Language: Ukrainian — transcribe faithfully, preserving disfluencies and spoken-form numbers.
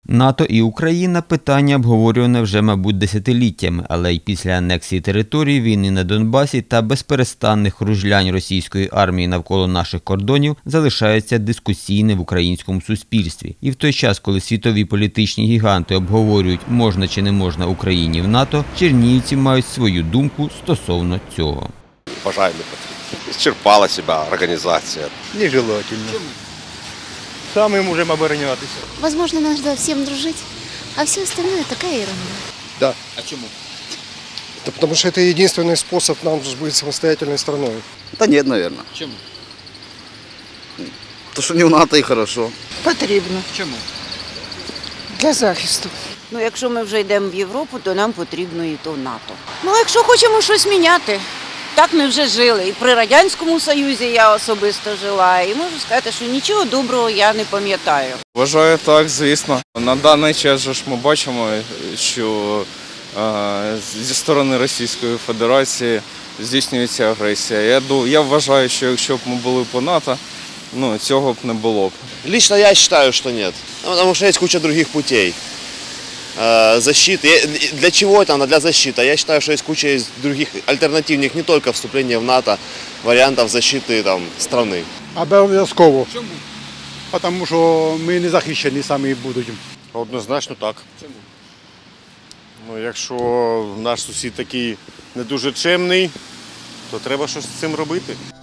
НАТО і Україна – питання обговорюване вже, мабуть, десятиліттями, але й після анексії територій, війни на Донбасі та безперестанних кружлянь російської армії навколо наших кордонів залишається дискусійне в українському суспільстві. І в той час, коли світові політичні гіганти обговорюють, можна чи не можна Україні в НАТО, чернігівці мають свою думку стосовно цього. Вважаю, не потрібно. Ісчерпала себе організація. Нежелательно. Сами можем оборонятися. Возможно, надо всем дружить, а все остальное такая ерунда. Да. А чему? Да потому что это единственный способ нам быть самостоятельной страной. Да нет, наверное. Чому? То, что не в НАТО и хорошо. Потрібно. Чому? Для захисту. Ну, якщо ми вже йдемо в Європу, то нам потрібно і то НАТО. Ну, якщо хочемо щось міняти, так ми вже жили. І при Радянському Союзі я особисто жила, і можу сказати, що нічого доброго я не пам'ятаю. Вважаю так, звісно. На даний час же ж ми бачимо, що е, зі сторони Російської Федерації здійснюється агресія. Я, я вважаю, що якщо б ми були по НАТО, ну, цього б не було б. Лично я вважаю, що ні. Тому що є куча інших путей. Защиты. Для чего это она? Для защиты. Я считаю, что есть куча других альтернативных, не только вступления в НАТО, вариантов защиты там, страны. Обов'язково. Чому? Тому що ми не захищені самі будемо. Однозначно так. Чому? Ну, якщо наш сусід такий не дуже чемний, то треба щось з цим робити.